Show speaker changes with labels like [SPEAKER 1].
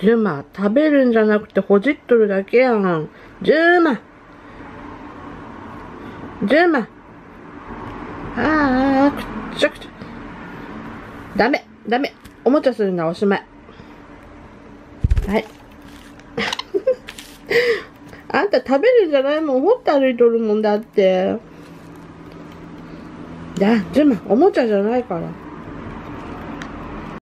[SPEAKER 1] ジュマ、食べるんじゃなくてほじっとるだけやん。ジュマ。ジュマ。あー、くっちゃくちゃ。ダメ、ダメ。おもちゃするのはおしまい。はい。あんた食べるんじゃないもん。ほって歩いとるもんだって。じゃあ、ジュマ、おもちゃじゃないから。